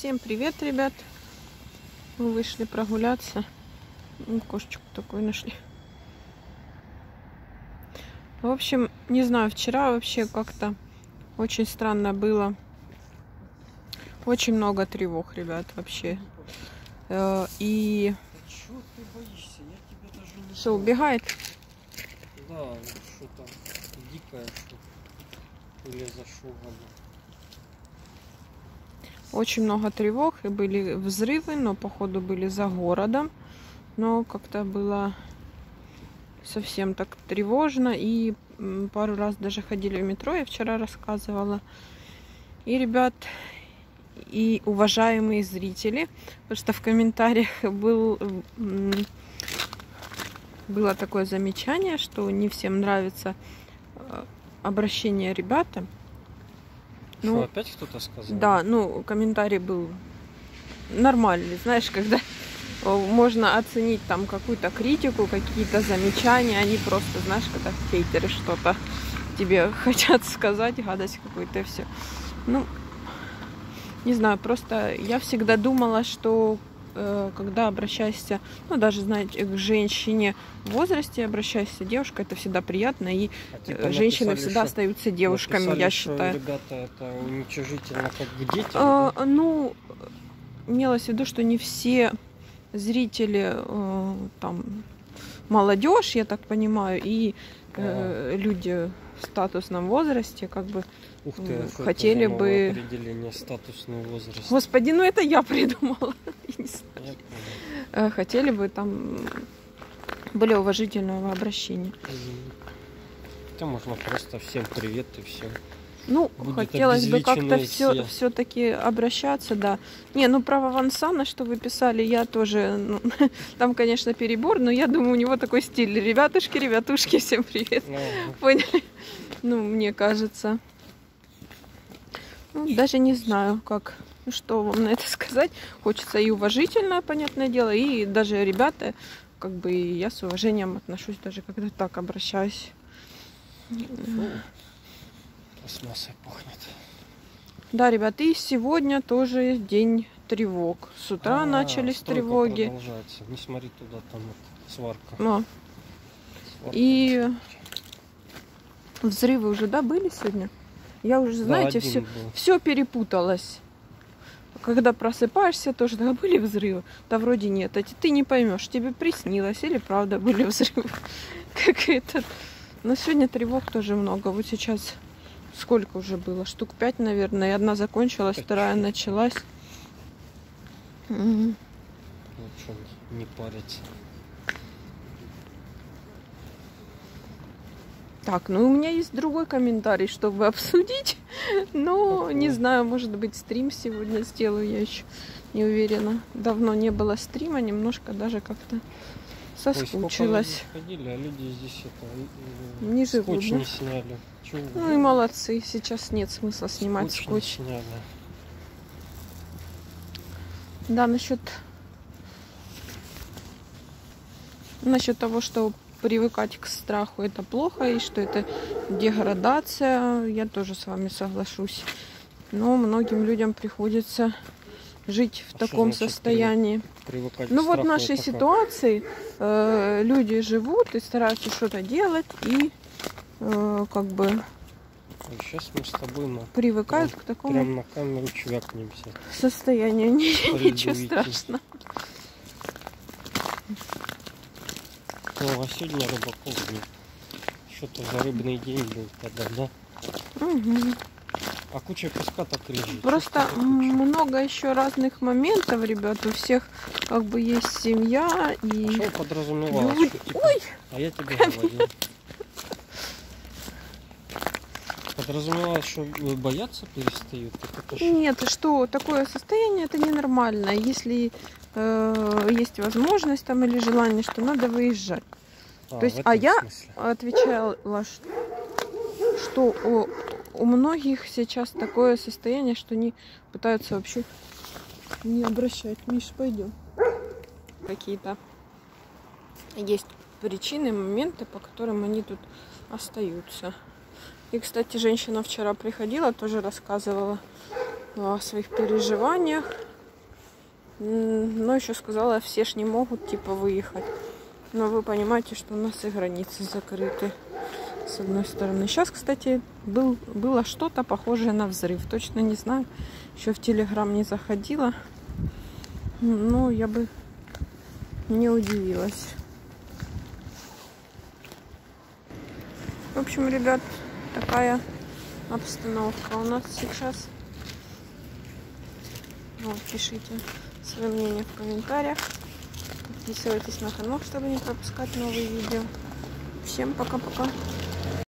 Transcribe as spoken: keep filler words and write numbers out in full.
Всем привет, ребят! Мы вышли прогуляться. Ну, кошечку такую нашли. В общем, не знаю, вчера вообще как-то очень странно было. Очень много тревог, ребят, вообще. И... Чего ты боишься? Я тебя даже не... Что, убегает? Да, что-то дикое, что или зашугано. Очень много тревог, и были взрывы, но походу были за городом. Но как-то было совсем так тревожно. И пару раз даже ходили в метро, я вчера рассказывала. И, ребят, и уважаемые зрители, потому что в комментариях был, было такое замечание, что не всем нравится обращение ребята. Что, ну, опять кто-то сказал? Да, ну, комментарий был нормальный, знаешь, когда можно оценить там какую-то критику, какие-то замечания, они просто, знаешь, когда хейтеры что-то тебе хотят сказать, гадость какую-то и все. Ну, не знаю, просто я всегда думала, что э, когда обращаешься, ну, даже, знаете, к женщине в возрасте, обращаешься девушка, это всегда приятно, и а типа женщины написали, всегда что... остаются девушками, написали, я что, считаю. ребята, это уничижительно как к детям, А, да? ну, имелось в виду, что не все зрители э, там молодежь, я так понимаю, и э, А. люди в статусном возрасте, как бы Ух ты, а что хотели это за бы... определение статусный возраст. Господи, ну это я придумала. Я не знаю. Я понял. Хотели бы там более уважительного обращения. Это можно просто всем привет и все. Ну, будет хотелось бы как-то все, все. все-таки обращаться, да. Не, ну про Вансана, что вы писали, я тоже, ну, там, конечно, перебор, но я думаю, у него такой стиль. Ребятушки, ребятушки, всем привет. Ага. Поняли? Ну, мне кажется. Ну, даже не знаю, как, что вам на это сказать. Хочется и уважительно, понятное дело, и даже ребята, как бы я с уважением отношусь, даже когда так обращаюсь. Фу. Пластмассой пахнет. Да, ребята, и сегодня тоже день тревог. С утра А, начались стройка тревоги. Продолжается. Не смотри туда, там это, сварка. А. Сварка. И взрывы уже, да, были сегодня? Я уже, Да, знаете, один все, был. все перепуталось. Когда просыпаешься, тоже, да, были взрывы? Да вроде нет. А ты не поймешь, тебе приснилось или правда были взрывы. Как это. Но сегодня тревог тоже много. Вот сейчас сколько уже было? Штук пять, наверное. И одна закончилась, вторая началась. Ну что, не париться. Так, ну у меня есть другой комментарий, чтобы обсудить. Но Какой? не знаю, может быть, стрим сегодня сделаю, я еще не уверена. Давно не было стрима, немножко даже как-то соскучилась. Ой, ходили, а люди здесь это Не живут, скотч да? не сняли. Чего? Ну и молодцы, сейчас нет смысла снимать скотч. скотч. Не сняли. Да, насчет насчет того, что привыкать к страху это плохо, и что это деградация, я тоже с вами соглашусь. Но многим людям приходится жить в А таком что значит состоянии. Привыкать Ну к вот в страху, нашей это как? ситуации э, люди живут и стараются что-то делать, и э, как бы Ой, сейчас мы с тобой на привыкают прям, к такому прям на камеру чвякнемся. состоянию. Ничего идти. страшного. Ну, а сегодня рыбаков нет. Что-то за рыбный день был тогда, да? Угу. А куча песка так лежит. Просто Что-то куча. много еще разных моментов, ребят. У всех как бы есть семья А и... что подразумевалось? Люди- Что, типа, Ой! А я тебе говорил. Подразумевалось, что бояться перестают. Так это ж- Нет, что такое состояние, это ненормально. Если э, есть возможность там или желание, что надо выезжать. А, То есть, в а этом я смысле. отвечала, что у, у многих сейчас такое состояние, что они пытаются вообще не обращать. Миш, пойдем. Какие-то есть причины, моменты, по которым они тут остаются. И, кстати, женщина вчера приходила, тоже рассказывала о своих переживаниях. Но еще сказала, все ж не могут типа выехать. Но вы понимаете, что у нас и границы закрыты. С одной стороны. Сейчас, кстати, был, было что-то похожее на взрыв. Точно не знаю. Еще в Телеграм не заходила. Но я бы не удивилась. В общем, ребят, такая обстановка у нас сейчас. Вот, пишите свое мнение в комментариях. Подписывайтесь на канал, чтобы не пропускать новые видео. Всем пока-пока.